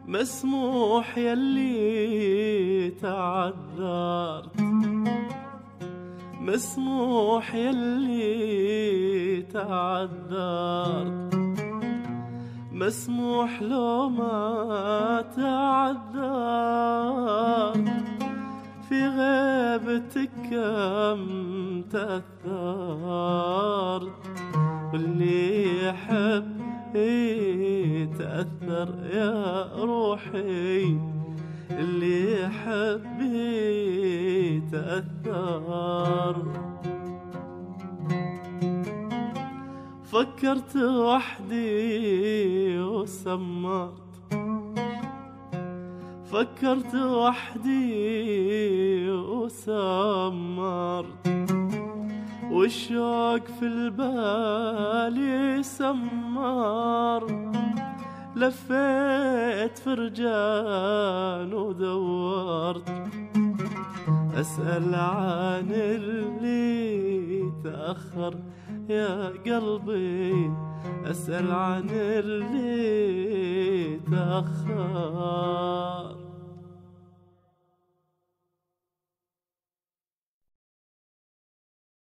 مسموح يلي تعذرت، مسموح يلي تعذرت، مسموح لو ما تعذرت، في غيبتك كم تأثرت، واللي يحب يتأثر يا روحي، اللي يحب يتأثر. فكرت وحدي وسمرت، فكرت وحدي وسمرت، والشوق في البال يسمر، لفيت فرجان ودورت، أسأل عن اللي تأخر يا قلبي، أسأل عن اللي تأخر.